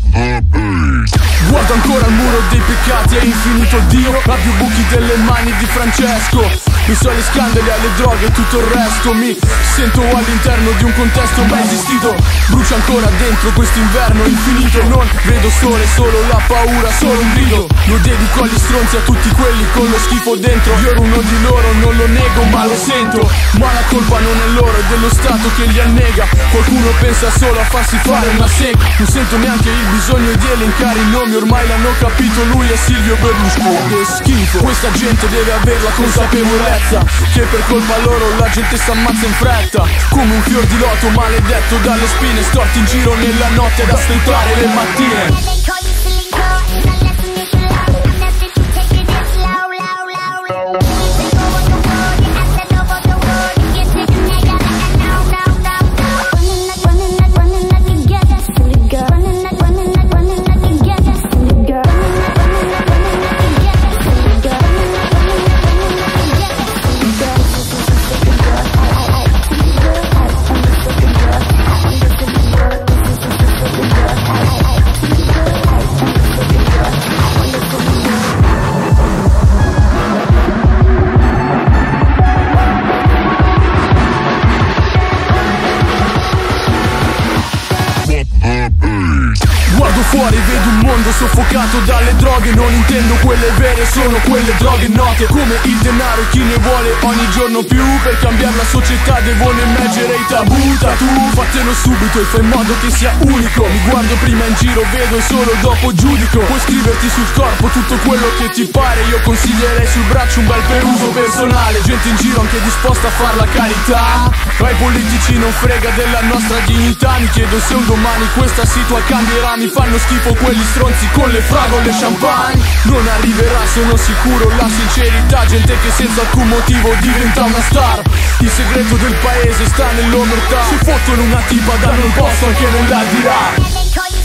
Guardo ancora il muro dei peccati, è infinito il Dio, ha più buchi delle mani di Francesco. Penso agli scandali, alle droghe e tutto il resto. Mi sento all'interno di un contesto mai esistito. Brucia ancora dentro quest'inverno infinito. Non vedo sole, solo la paura, solo un grido. Lo dedico agli stronzi, a tutti quelli con lo schifo dentro. Io ero uno di loro, non lo nego ma lo sento. Ma la colpa non è loro, è dello Stato che li annega. Qualcuno pensa solo a farsi fare una secca. Non sento neanche il bisogno di elencare i nomi, ormai l'hanno capito, lui è Silvio Berlusconi. Che schifo, questa gente deve aver la consapevolezza che per colpa loro la gente s'ammazza in fretta. Come un fior di loto maledetto dalle spine, storti in giro nella notte ad aspettare le mattine. Guardo fuori, vedo un mondo soffocato dalle droghe. Non intendo quelle vere, sono quelle droghe note. Come il denaro e chi ne vuole ogni giorno più. Per cambiare la società devono emergere i tabù. Tu fatelo subito e fai in modo che sia unico. Mi guardo prima in giro, vedo e solo dopo giudico. Puoi scriverti sul corpo tutto quello che ti pare. Io consiglierei sul braccio un bel per uso personale. Gente in giro anche disposta a far la carità. Ai politici non frega della nostra dignità. Mi chiedo se un domani questa situa cambierà. Mi fanno schifo quegli stronzi con le fragole e champagne. Non arriverà, sono sicuro, la sincerità. Gente che senza alcun motivo diventa una star. Il segreto del paese sta nell'omertà. Se fottono una tipa danno il posto anche nell'aldilà.